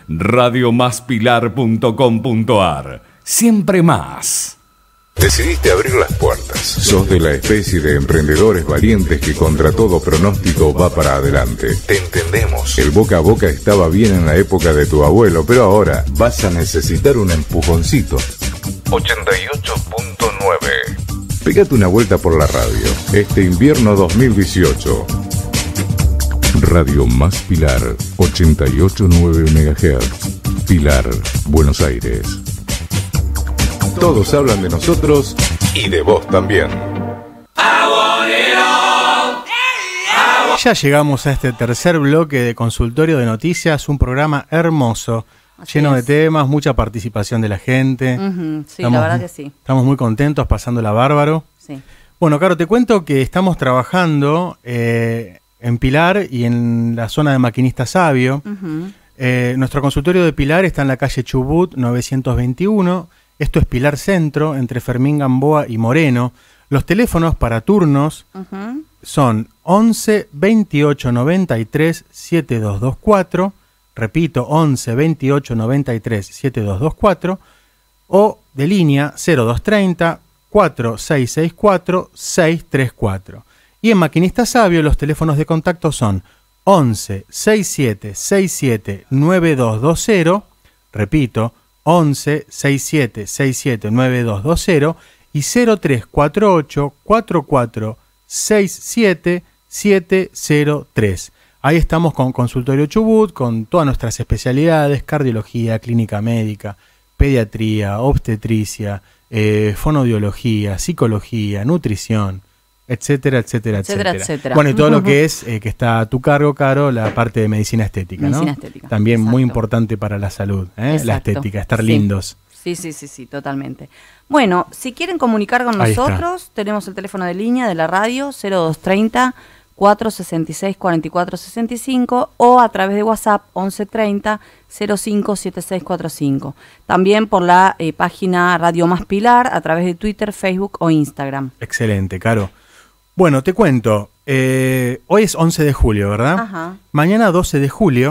radiomaspilar.com.ar. Siempre más. Decidiste abrir las puertas. Sos de la especie de emprendedores valientes que contra todo pronóstico va para adelante. Te entendemos. El boca a boca estaba bien en la época de tu abuelo, pero ahora vas a necesitar un empujoncito. 88.9. Pégate una vuelta por la radio. Este invierno 2018. Radio Más Pilar, 88.9 MHz. Pilar, Buenos Aires. Todos hablan de nosotros y de vos también. Ya llegamos a este tercer bloque de Consultorio de Noticias, un programa hermoso, lleno de temas, mucha participación de la gente. Sí, la verdad que sí. Estamos muy contentos, pasándola bárbaro. Sí. Bueno, Caro, te cuento que estamos trabajando en Pilar y en la zona de Maquinista Sabio. Nuestro consultorio de Pilar está en la calle Chubut 921. Esto es Pilar Centro, entre Fermín Gamboa y Moreno. Los teléfonos para turnos son 11 28 93 7224. Repito, 11 28 93 7224. O de línea 0230 4664 634. Y en Maquinista Sabio los teléfonos de contacto son 11 67 67 9220. Repito, 11 67 67 9220 y 0348 44 67 703. Ahí estamos con Consultorio Chubut, con todas nuestras especialidades: cardiología, clínica médica, pediatría, obstetricia, fonoaudiología, psicología, nutrición, etcétera, etcétera, etcétera. Bueno, y todo lo que es, que está a tu cargo, Caro, la parte de medicina estética, medicina ¿no? Estética. También muy importante para la salud, la estética, estar lindos. Sí, totalmente. Bueno, si quieren comunicar con nosotros, tenemos el teléfono de línea de la radio 0230 466 4465 o a través de WhatsApp 1130 057645. También por la página Radio Más Pilar, a través de Twitter, Facebook o Instagram. Excelente, Caro. Bueno, te cuento, hoy es 11 de julio, ¿verdad? Ajá. Mañana 12 de julio,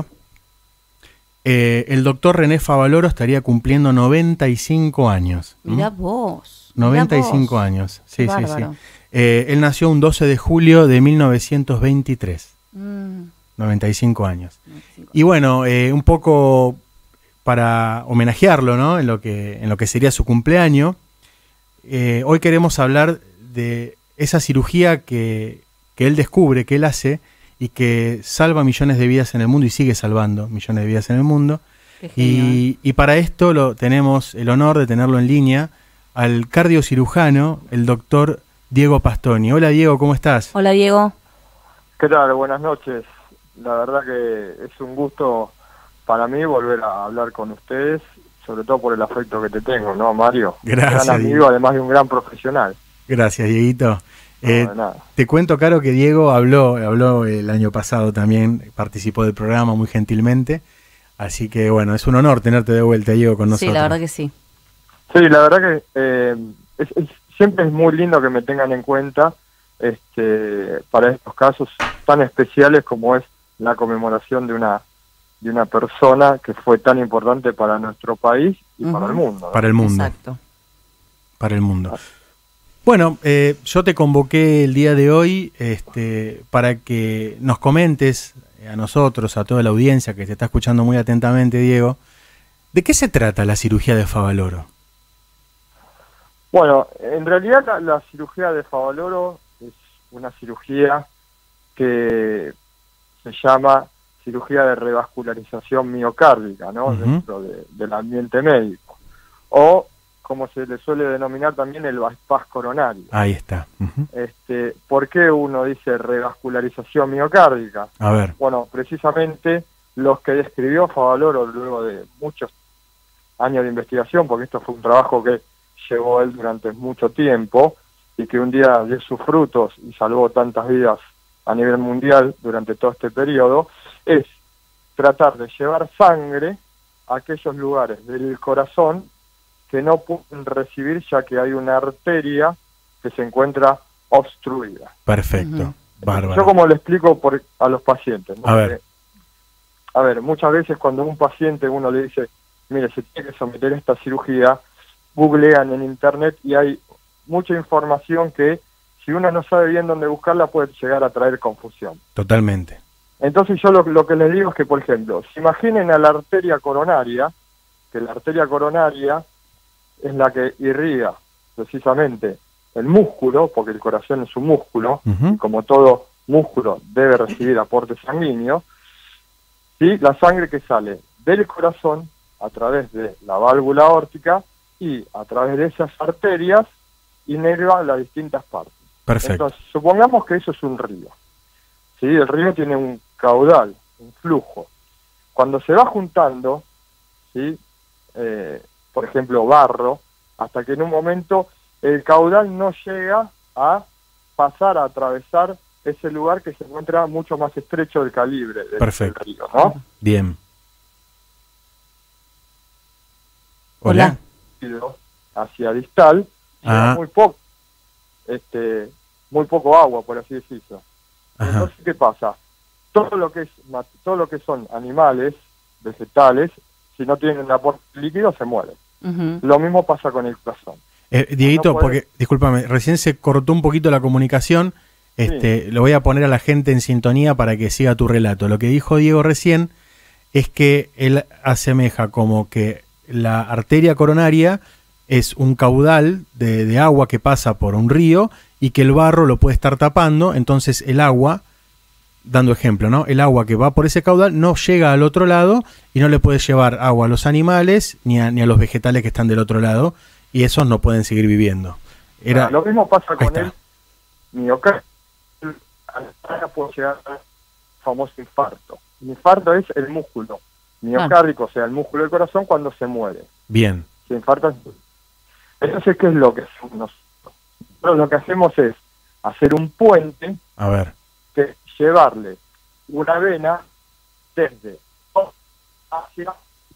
el doctor René Favaloro estaría cumpliendo 95 años. Mirá vos. 95 años, sí. Bárbaro. Él nació un 12 de julio de 1923. 95 años. 95. Y bueno, un poco para homenajearlo, ¿no? En lo que sería su cumpleaños, hoy queremos hablar de esa cirugía que él descubre, que él hace y que salva millones de vidas en el mundo y sigue salvando millones de vidas en el mundo. Y para esto tenemos el honor de tenerlo en línea al cardiocirujano, el doctor Diego Pastoni. Hola Diego, ¿cómo estás? Hola Diego. ¿Qué tal? Buenas noches. La verdad que es un gusto para mí volver a hablar con ustedes, sobre todo por el afecto que te tengo, ¿no, Mario? Gracias. Un gran amigo, Diego. además de un gran profesional. Gracias, Dieguito. Nada. Te cuento, Caro, que Diego habló el año pasado también, participó del programa muy gentilmente, así que bueno, es un honor tenerte de vuelta, Diego, con nosotros. Sí, la verdad que sí. Sí, la verdad que siempre es muy lindo que me tengan en cuenta para estos casos tan especiales como es la conmemoración de una persona que fue tan importante para nuestro país y para el mundo, ¿no? Para el mundo. Exacto. Para el mundo. Bueno, yo te convoqué el día de hoy para que nos comentes a nosotros, a toda la audiencia que te está escuchando muy atentamente, Diego, ¿de qué se trata la cirugía de Favaloro? Bueno, en realidad la cirugía de Favaloro es una cirugía que se llama cirugía de revascularización miocárdica, ¿no? Dentro del ambiente médico. O, como se le suele denominar también, el bypass coronario. Ahí está. ¿Por qué uno dice revascularización miocárdica? A ver. Bueno, precisamente los que describió Favaloro luego de muchos años de investigación, porque esto fue un trabajo que llevó él durante mucho tiempo y que un día dio sus frutos y salvó tantas vidas a nivel mundial durante todo este periodo, es tratar de llevar sangre a aquellos lugares del corazón que no pueden recibir, ya que hay una arteria que se encuentra obstruida. Perfecto, bárbaro. Yo como le explico a los pacientes, ¿no? A ver. a ver, muchas veces cuando un paciente uno le dice, mire, se tiene que someter a esta cirugía, googlean en internet y hay mucha información que si uno no sabe bien dónde buscarla puede llegar a traer confusión. Totalmente. Entonces yo lo que les digo es que, por ejemplo, se imaginen a la arteria coronaria, que la arteria coronaria es la que irriga precisamente el músculo, porque el corazón es un músculo, y como todo músculo debe recibir aporte sanguíneo, ¿sí? La sangre que sale del corazón a través de la válvula aórtica y a través de esas arterias inerva las distintas partes. Perfecto. Entonces, supongamos que eso es un río. ¿Sí? El río tiene un caudal, un flujo. Cuando se va juntando, ¿sí? Por ejemplo, barro, hasta que en un momento el caudal no llega a pasar a atravesar ese lugar que se encuentra mucho más estrecho del calibre del río, ¿no? Bien. Hola. Hacia distal, llega muy poco agua, por así decirlo. Ajá. Entonces, ¿qué pasa? Todo lo que son animales, vegetales, si no tienen un aporte líquido, se mueren. Lo mismo pasa con el corazón. Dieguito, porque, discúlpame, recién se cortó un poquito la comunicación. Sí. Lo voy a poner a la gente en sintonía para que siga tu relato. Lo que dijo Diego recién es que él asemeja como que la arteria coronaria es un caudal de agua que pasa por un río y que el barro lo puede estar tapando, entonces el agua, dando ejemplo, ¿no? El agua que va por ese caudal no llega al otro lado y no le puede llevar agua a los animales ni a los vegetales que están del otro lado, y esos no pueden seguir viviendo. Lo mismo pasa con el miocardio. Puede llegar al famoso infarto. El infarto es el músculo miocárdico, o sea, el músculo del corazón cuando se muere. Bien. Se infarta. Entonces, ¿qué es lo que hacemos nosotros? Nosotros lo que hacemos es hacer un puente, a ver, que llevarle una vena desde hacia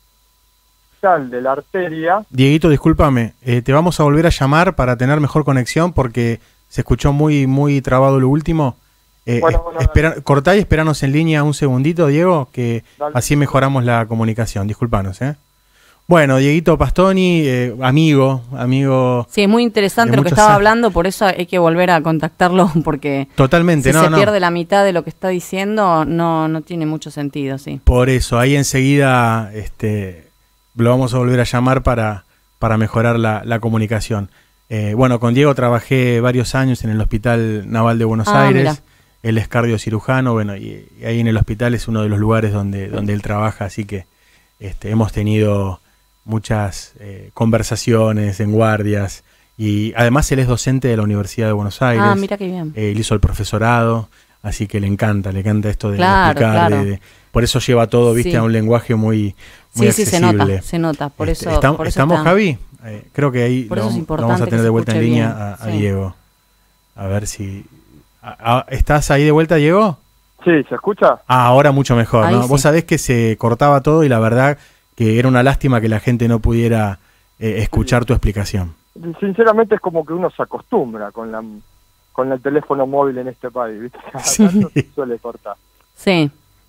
sal de la arteria. Dieguito, discúlpame, te vamos a volver a llamar para tener mejor conexión porque se escuchó muy trabado lo último. Cortá y esperanos en línea un segundito, Diego, que dale. Así mejoramos la comunicación. Disculpanos, Bueno, Dieguito Pastoni, amigo. Sí, es muy interesante lo que estaba hablando, por eso hay que volver a contactarlo, porque totalmente, si se pierde la mitad de lo que está diciendo, no tiene mucho sentido, sí. Por eso, ahí enseguida lo vamos a volver a llamar para mejorar la comunicación. Bueno, con Diego trabajé varios años en el Hospital Naval de Buenos Aires. Mira. Él es cardiocirujano, bueno, y ahí en el hospital es uno de los lugares donde él trabaja, así que hemos tenido muchas conversaciones en guardias, y además él es docente de la Universidad de Buenos Aires. Ah, mira qué bien. Él hizo el profesorado, así que le encanta esto de explicar. Claro. Por eso lleva todo, viste, a un lenguaje muy accesible. Sí, se nota. Por eso ¿Estamos, Javi? Creo que ahí lo vamos a tener de vuelta en línea a Diego. A ver si... ¿Estás ahí de vuelta, Diego? Sí, ¿se escucha? Ahora mucho mejor, ¿no? Sí. Vos sabés que se cortaba todo y la verdad que era una lástima que la gente no pudiera escuchar tu explicación. Sinceramente es como que uno se acostumbra con el teléfono móvil en este país, ¿viste? Sí. Se suele cortar. Sí.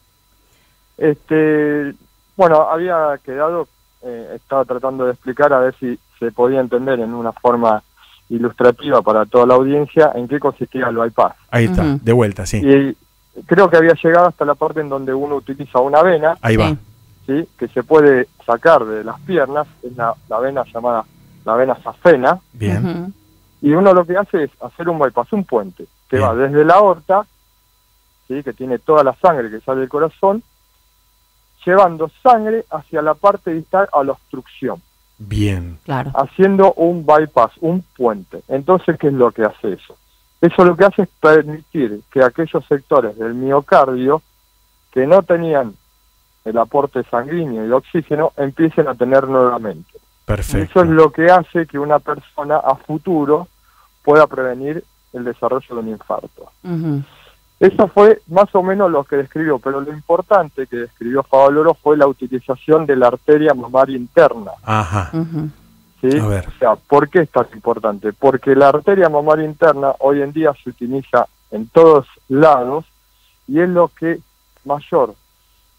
Bueno, había quedado, estaba tratando de explicar a ver si se podía entender en una forma ilustrativa para toda la audiencia en qué consistía el bypass. Ahí está, de vuelta, sí. Y creo que había llegado hasta la parte en donde uno utiliza una vena. Ahí va. ¿Sí? Que se puede sacar de las piernas, es la vena llamada la vena safena. Bien. Y uno lo que hace es hacer un bypass, un puente, que va desde la aorta, ¿sí? Que tiene toda la sangre que sale del corazón, llevando sangre hacia la parte distal a la obstrucción. Bien. Claro. Haciendo un bypass, un puente. Entonces, ¿qué es lo que hace eso? Eso lo que hace es permitir que aquellos sectores del miocardio que no tenían el aporte sanguíneo y de oxígeno empiecen a tener nuevamente. Perfecto. Y eso es lo que hace que una persona a futuro pueda prevenir el desarrollo de un infarto. Eso fue más o menos lo que describió, pero lo importante que describió Favaloro fue la utilización de la arteria mamaria interna. Ajá. ¿Sí? A ver. O sea, ¿por qué es tan importante? Porque la arteria mamaria interna hoy en día se utiliza en todos lados y es lo que mayor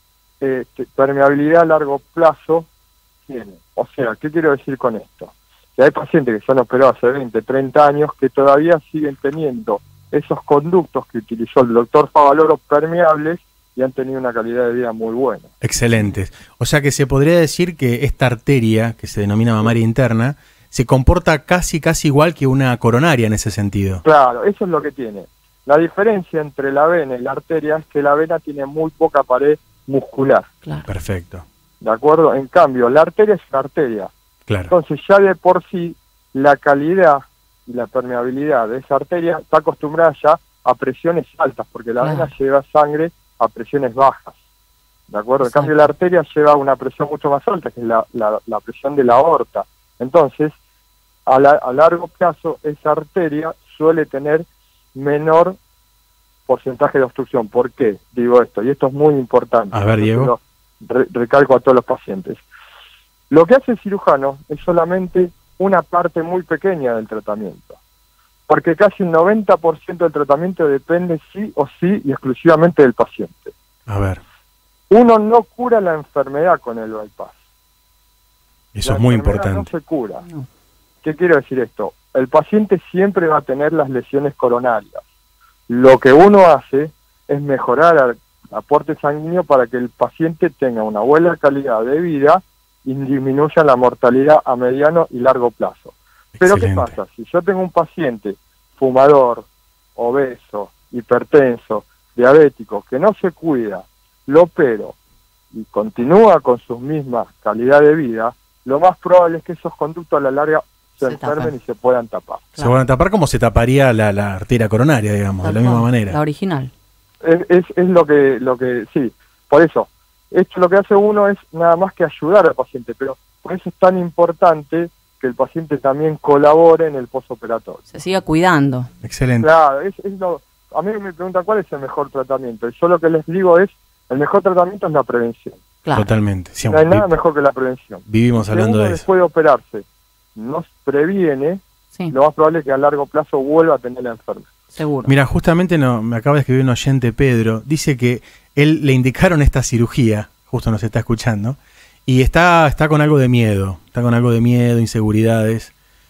permeabilidad a largo plazo tiene. O sea, ¿qué quiero decir con esto? Que hay pacientes que se han operado hace 20, 30 años que todavía siguen teniendo esos conductos que utilizó el doctor Favaloro permeables y han tenido una calidad de vida muy buena. Excelentes. O sea que se podría decir que esta arteria, que se denomina mamaria interna, se comporta casi igual que una coronaria en ese sentido. Claro, eso es lo que tiene. La diferencia entre la vena y la arteria es que la vena tiene muy poca pared muscular. Claro. Perfecto. ¿De acuerdo? En cambio, la arteria es una arteria. Claro. Entonces ya de por sí la calidad y la permeabilidad de esa arteria está acostumbrada ya a presiones altas, porque la vena lleva sangre a presiones bajas. ¿De acuerdo? Exacto. En cambio la arteria lleva una presión mucho más alta, que es la presión de la aorta. Entonces, a largo plazo, esa arteria suele tener menor porcentaje de obstrucción. ¿Por qué digo esto? Y esto es muy importante. A ver, Diego. Recalco a todos los pacientes. Lo que hace el cirujano es solamente una parte muy pequeña del tratamiento, porque casi un 90% del tratamiento depende sí o sí y exclusivamente del paciente. A ver. Uno no cura la enfermedad con el bypass. Eso es muy enfermedad importante. No se cura. ¿Qué quiero decir esto? El paciente siempre va a tener las lesiones coronarias. Lo que uno hace es mejorar el aporte sanguíneo para que el paciente tenga una buena calidad de vida y disminuya la mortalidad a mediano y largo plazo. Pero Excelente. ¿qué pasa? Si yo tengo un paciente fumador, obeso, hipertenso, diabético, que no se cuida, lo opero y continúa con su misma calidad de vida, lo más probable es que esos conductos a la larga se enfermen tapan y se puedan tapar. Se van a tapar como se taparía la arteria coronaria, digamos, de la misma manera. La original. Es lo que sí, por eso, esto lo que hace uno es nada más que ayudar al paciente, pero por eso es tan importante que el paciente también colabore en el postoperatorio. Se siga cuidando. Excelente. Claro, a mí me preguntan cuál es el mejor tratamiento, y yo lo que les digo es, el mejor tratamiento es la prevención. Claro. Totalmente. Sí, No hay nada mejor que la prevención. Vivimos hablando de eso. Después de operarse, no previene, Sí, lo más probable es que a largo plazo vuelva a tener la enfermedad. seguro. Mira, justamente me acaba de escribir un oyente, Pedro, dice que él le indicaron esta cirugía, justo nos está escuchando, y está con algo de miedo, inseguridades.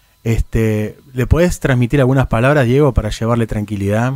¿Le podés transmitir algunas palabras, Diego, para llevarle tranquilidad?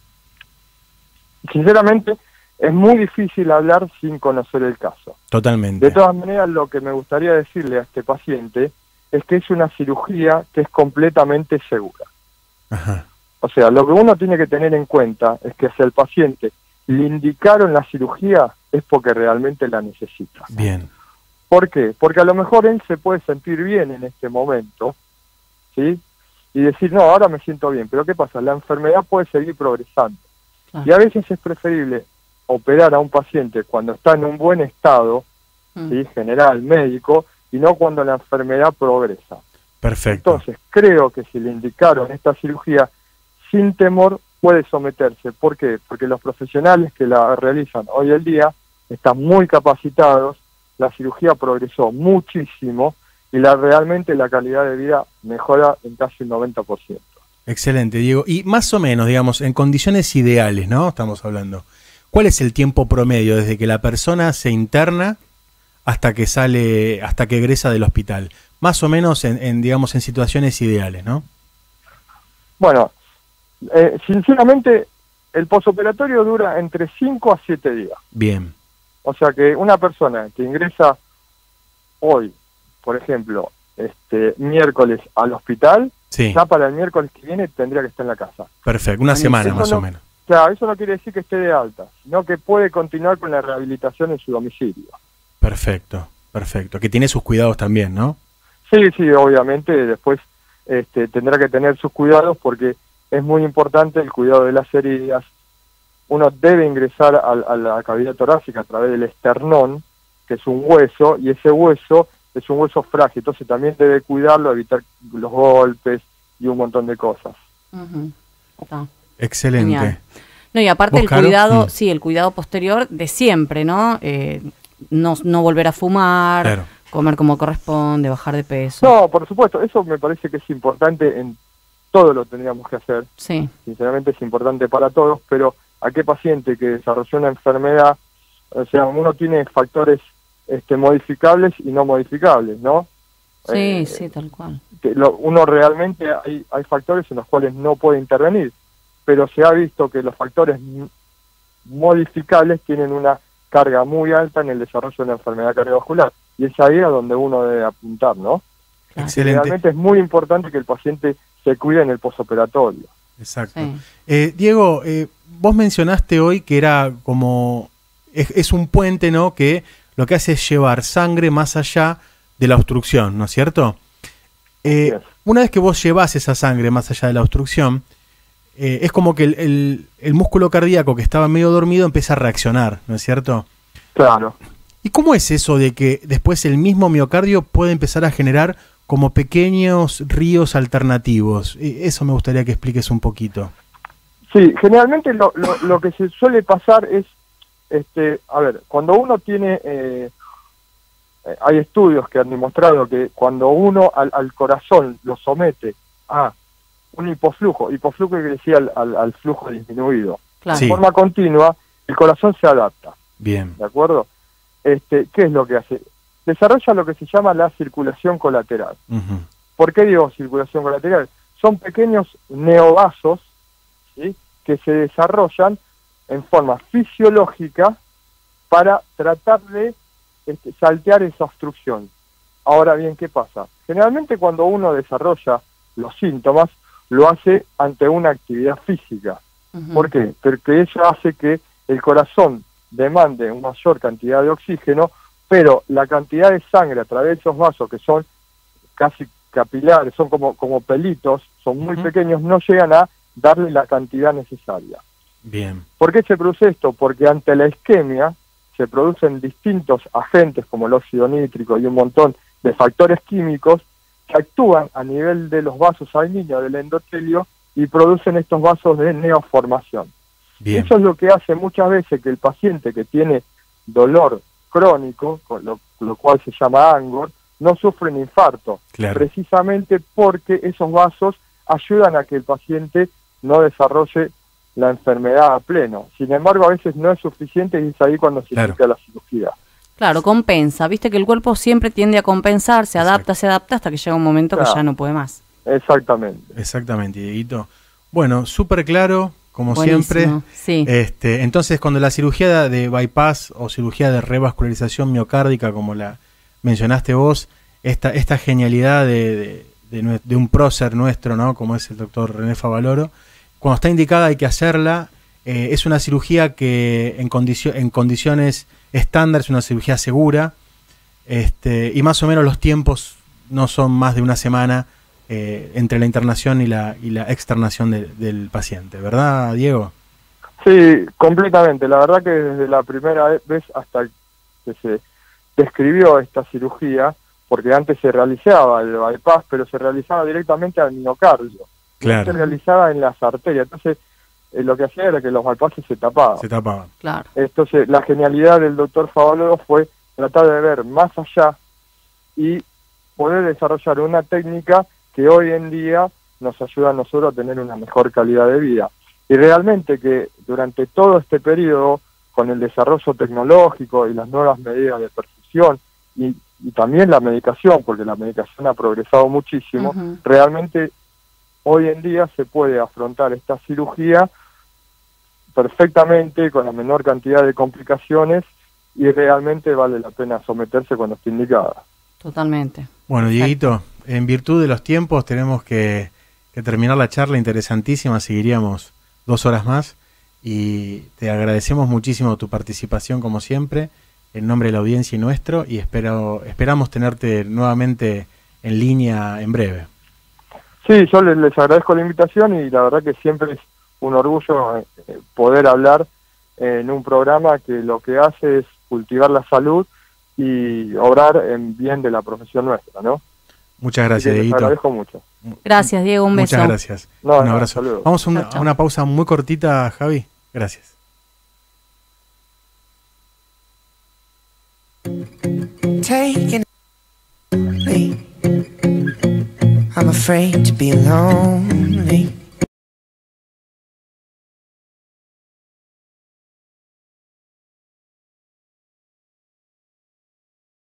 Sinceramente, es muy difícil hablar sin conocer el caso. Totalmente. De todas maneras, lo que me gustaría decirle a este paciente es que es una cirugía que es completamente segura. Ajá. O sea, lo que uno tiene que tener en cuenta es que si al paciente le indicaron la cirugía es porque realmente la necesita. Bien. ¿Por qué? Porque a lo mejor él se puede sentir bien en este momento, ¿sí? Y decir, no, ahora me siento bien. Pero ¿qué pasa? La enfermedad puede seguir progresando. Claro. Y a veces es preferible operar a un paciente cuando está en un buen estado, ¿sí? General, médico, y no cuando la enfermedad progresa. Perfecto. Entonces, creo que si le indicaron esta cirugía, sin temor puede someterse. ¿Por qué? Porque los profesionales que la realizan hoy en día están muy capacitados, la cirugía progresó muchísimo y realmente la calidad de vida mejora en casi un 90%. Excelente, Diego. Y más o menos, digamos, en condiciones ideales, ¿no? Estamos hablando. ¿Cuál es el tiempo promedio desde que la persona se interna hasta que sale, hasta que egresa del hospital? Más o menos digamos, en situaciones ideales, ¿no? Bueno, sinceramente, el posoperatorio dura entre 5 a 7 días. Bien. O sea que una persona que ingresa hoy, por ejemplo, miércoles al hospital, Sí. ya para el miércoles que viene tendría que estar en la casa. Perfecto. Una Eso semana más no- o menos. Claro, eso no quiere decir que esté de alta, sino que puede continuar con la rehabilitación en su domicilio. Perfecto. Perfecto. Que tiene sus cuidados también, ¿no? Sí, obviamente después tendrá que tener sus cuidados porque es muy importante el cuidado de las heridas. Uno debe ingresar a la cavidad torácica a través del esternón, que es un hueso, y ese hueso es un hueso frágil, entonces también debe cuidarlo, evitar los golpes y un montón de cosas. Está. Excelente. Genial. No, y aparte ¿Vos, el Caro? cuidado, sí, el cuidado posterior de siempre, ¿no? No volver a fumar, Claro. comer como corresponde, bajar de peso. No, por supuesto, eso me parece que es importante, en todo lo tendríamos que hacer, Sí, sinceramente es importante para todos, pero a qué paciente que desarrolló una enfermedad O sea, uno tiene factores modificables y no modificables, ¿no? Sí, sí, tal cual. Uno realmente hay factores en los cuales no puede intervenir, pero se ha visto que los factores modificables tienen una carga muy alta en el desarrollo de la enfermedad cardiovascular, y es ahí a donde uno debe apuntar, ¿no? Excelente. Realmente es muy importante que el paciente se cuide en el posoperatorio. Exacto. Sí. Diego, vos mencionaste hoy que era como, es un puente, ¿no? Que lo que hace es llevar sangre más allá de la obstrucción, ¿no es cierto? Yes. Una vez que vos llevas esa sangre más allá de la obstrucción, es como que el músculo cardíaco que estaba medio dormido empieza a reaccionar, ¿no es cierto? Claro. ¿Y cómo es eso de que después el mismo miocardio puede empezar a generar como pequeños ríos alternativos? Eso me gustaría que expliques un poquito. Sí, generalmente lo que se suele pasar es, a ver, cuando uno tiene, hay estudios que han demostrado que cuando uno al corazón lo somete a un hipoflujo que decía al flujo disminuido, Claro. Sí. de forma continua, el corazón se adapta, Bien. ¿de acuerdo? ¿Qué es lo que hace? Desarrolla lo que se llama la circulación colateral. Ujú. ¿Por qué digo circulación colateral? Son pequeños neovasos, ¿sí?, que se desarrollan en forma fisiológica para tratar de saltear esa obstrucción. Ahora bien, ¿qué pasa? Generalmente cuando uno desarrolla los síntomas, lo hace ante una actividad física. Ujú. ¿Por qué? Porque eso hace que el corazón demande una mayor cantidad de oxígeno, pero la cantidad de sangre a través de esos vasos, que son casi capilares, son como pelitos, son muy Ujú. pequeños, no llegan a darle la cantidad necesaria. Bien. ¿Por qué se produce esto? Porque ante la isquemia se producen distintos agentes como el óxido nítrico y un montón de factores químicos que actúan a nivel de los vasos sanguíneos del endotelio y producen estos vasos de neoformación. Bien. Eso es lo que hace muchas veces que el paciente que tiene dolor crónico, con lo cual se llama ANGOR, no sufre un infarto, Claro. precisamente porque esos vasos ayudan a que el paciente no desarrolle la enfermedad a pleno. Sin embargo, a veces no es suficiente y es ahí cuando se Claro. inicia la cirugía. Claro, compensa. Viste que el cuerpo siempre tiende a compensar, se adapta hasta que llega un momento que Claro. ya no puede más. Exactamente. Exactamente, Dieguito. Bueno, súper claro, como Buenísimo, siempre. sí. Entonces, cuando la cirugía de bypass o cirugía de revascularización miocárdica, como la mencionaste vos, esta genialidad de un prócer nuestro, ¿no?, como es el doctor René Favaloro, cuando está indicada hay que hacerla. Es una cirugía que en condiciones estándar es una cirugía segura, y más o menos los tiempos no son más de una semana entre la internación y la externación del paciente, ¿verdad, Diego? Sí, completamente. La verdad que desde la primera vez hasta que se describió esta cirugía, porque antes se realizaba el bypass, pero se realizaba directamente al miocardio. Claro. Se realizaba en las arterias. Entonces, lo que hacía era que los bypasses se tapaban. Se tapaban. Claro. Entonces, la genialidad del doctor Favaloro fue tratar de ver más allá y poder desarrollar una técnica que hoy en día nos ayuda a nosotros a tener una mejor calidad de vida. Y realmente que durante todo este periodo, con el desarrollo tecnológico y las nuevas medidas de perfusión y también la medicación, porque la medicación ha progresado muchísimo, Ujú. realmente hoy en día se puede afrontar esta cirugía perfectamente, con la menor cantidad de complicaciones, y realmente vale la pena someterse cuando esté indicada. Totalmente. Bueno, Exacto. Dieguito, en virtud de los tiempos tenemos que terminar la charla interesantísima, seguiríamos 2 horas más, y te agradecemos muchísimo tu participación como siempre, en nombre de la audiencia y nuestro, y esperamos tenerte nuevamente en línea en breve. Sí, yo les agradezco la invitación y la verdad que siempre es un orgullo poder hablar en un programa que lo que hace es cultivar la salud y obrar en bien de la profesión nuestra, ¿no? Muchas gracias, Así que les Dieguito. agradezco mucho. Gracias, Diego, un beso. Muchas gracias. No, Un no, abrazo. hasta luego. Vamos a Chao, chao. una pausa muy cortita, Javi. Gracias. Taking I'm afraid to be lonely.